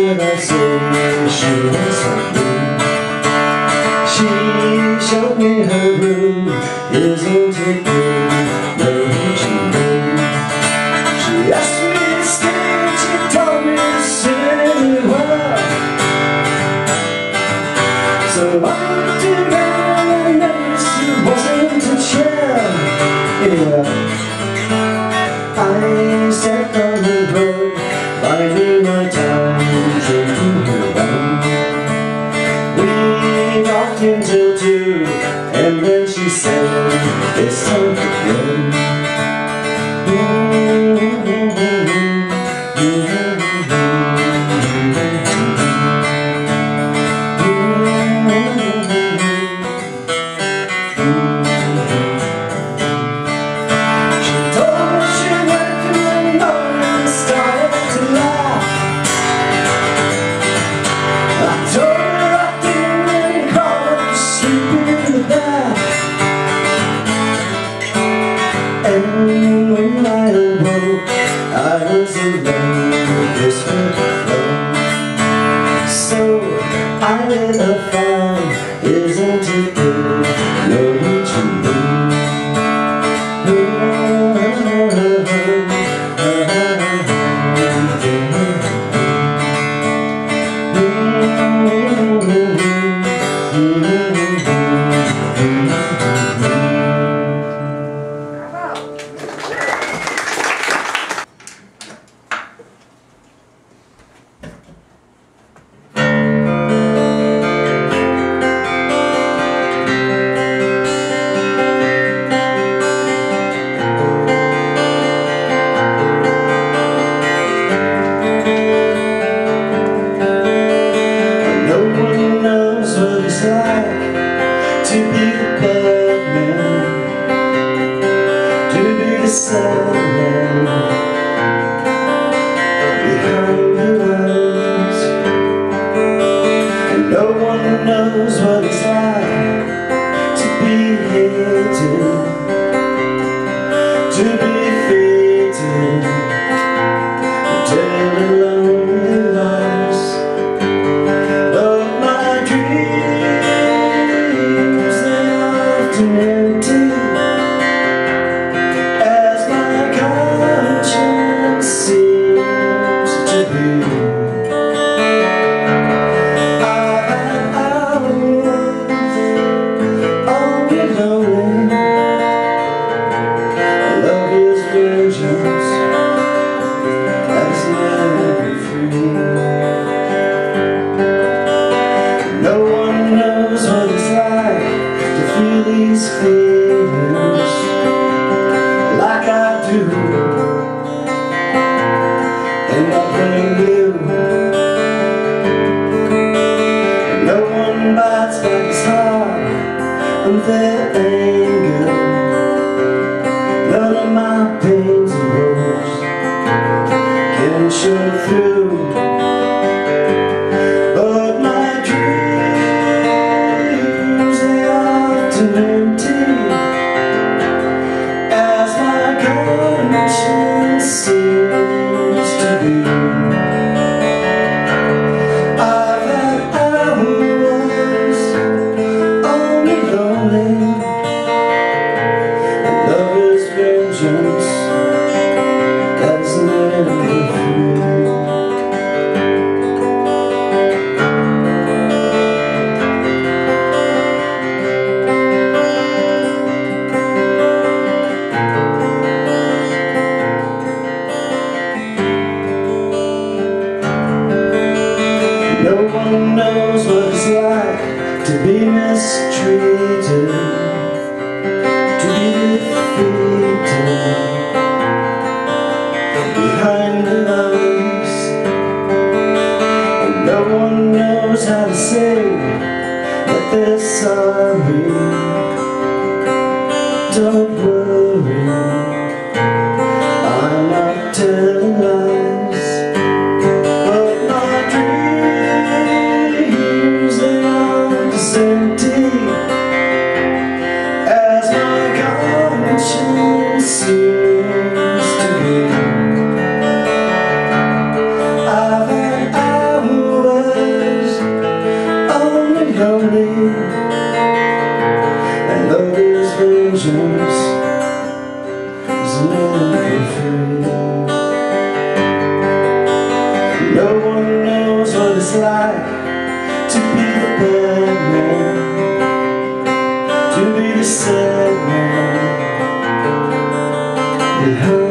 should I say, should I say? She showed me her room, isn't it good? Don't you know? She asked me to stay, she told me to sit anywhere. So I looked around and noticed it wasn't a chair. Yeah. I sat on the road, biding my time, drinking her rum. We walked until 2, and then she said, it's time to go. And when I awoke, I was alone with this flow. So I lit a fire, isn't it good? No need to move. To be the bad man, to be the sad man behind the eyes, and no one knows what it's like to be hated, to be fated, telling lonely lies. But my dreams, empty as my conscience seems to be. I've had hours only lonely. Love is vengeance that's never free. No one knows what it's like to feel these feelings like I do, and I blame you. No one bites back as hard on their anger. None of my pains and woes can show through. But my dreams, they often empty as my conscience seems to be. I've had hours only lonely. Love is vengeance that's never free. to be the sad man that hurt.